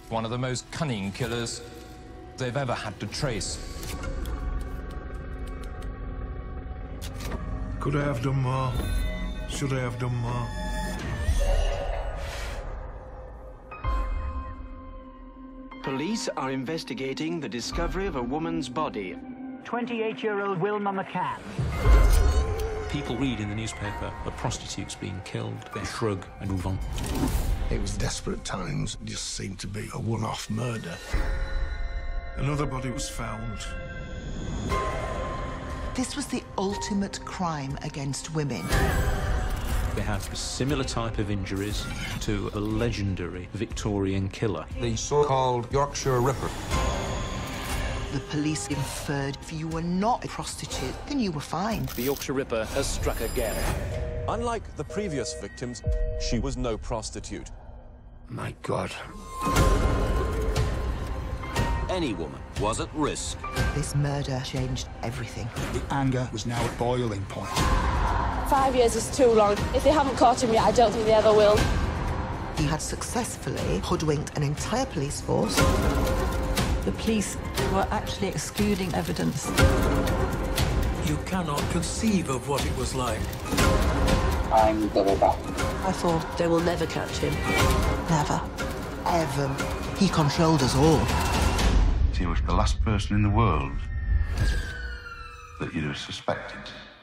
One of the most cunning killers they've ever had to trace. Could I have done more? Should I have done more? Police are investigating the discovery of a woman's body. 28-year-old Wilma McCann. People read in the newspaper of prostitutes being killed. They shrug and move on. It was desperate times. It just seemed to be a one-off murder. Another body was found. This was the ultimate crime against women. They have a similar type of injuries to a legendary Victorian killer. The so-called Yorkshire Ripper. The police inferred if you were not a prostitute, then you were fine. The Yorkshire Ripper has struck again. Unlike the previous victims, she was no prostitute. My God. Any woman was at risk. This murder changed everything. The anger was now at boiling point. 5 years is too long. If they haven't caught him yet, I don't think they ever will. He had successfully hoodwinked an entire police force. The police were actually excluding evidence. You cannot conceive of what it was like. I'm double back. I thought they will never catch him. Never. Ever. He controlled us all. He was the last person in the world that you'd have suspected.